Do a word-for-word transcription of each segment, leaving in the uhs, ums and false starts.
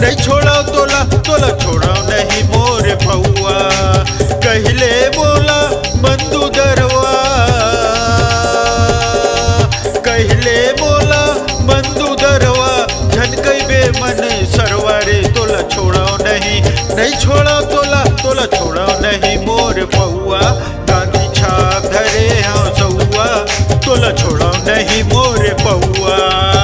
नहीं छोड़ा तोला तोला छोड़ा नहीं मोर भौआ कहले बोला बंदू दरवा कहले बोला बंदू दरवा झनकई बे मन सरवारे तोला छोड़ा नहीं नहीं छोड़ा तोला तोला छोड़ा नहीं मोर भौआ गांधी छाप धरे हाँ सौआ तोला छोड़ा नहीं मोर भौआ।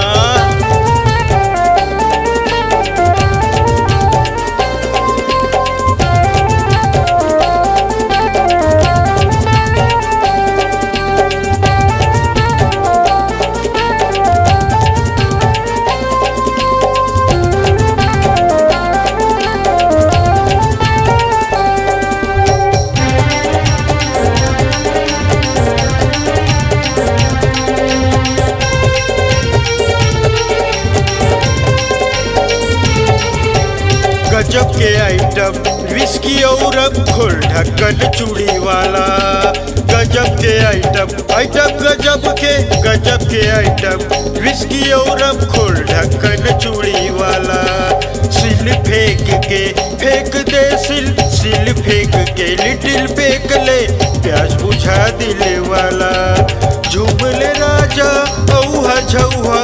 गजब के आइटम विस्की और खोल ढक्कन चूड़ी वाला गजब के आइटम आइटम गजब के गजब के आइटम विस्की और खोल ढक्कन चूड़ी वाला सिल फेंक के फेंक दे सिल सिल फेंक के लिटिल फेंक ले प्यास बुझा दिले वाला झूमले राजा औहा झौहा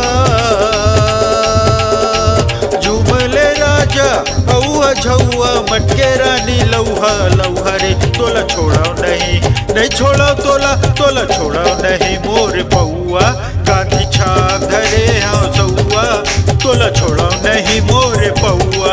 झूमले राजा औहा झौआ मटके रानी लौहा लौहा रे तोला छोड़ा नहीं नहीं छोड़ा तोला तोला छोड़ा नहीं मोर बउआ गांधी छाप धरे हाँ सौआ तोला छोड़ा नहीं मोर बउआ।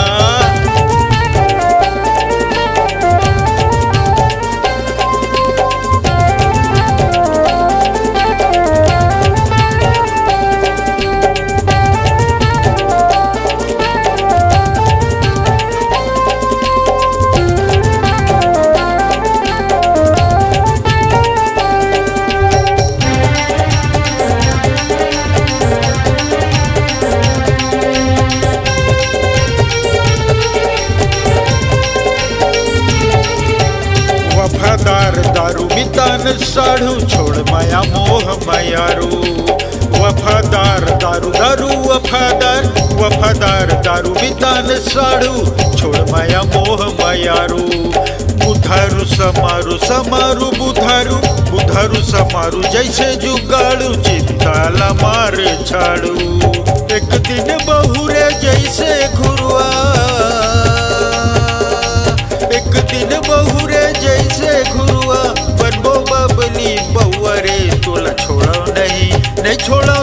वफादार दारू मितान साढ़ू छोड़ माया मोह मायारू वफादार दारू दारू वफादार वफादार दारू मितान साढ़ू छोड़ माया मोह मायारू बुधारू समारू समारू बुधारू बुधारू समारू जैसे जुगाड़ू चिंताला मार छाड़ू एक दिन बहुरे जैसे घुरुआ एक दिन बहुरे जैसे घुरुआ बनबो बबली बउआ रे तोला छोड़ा नहीं नहीं छोड़ा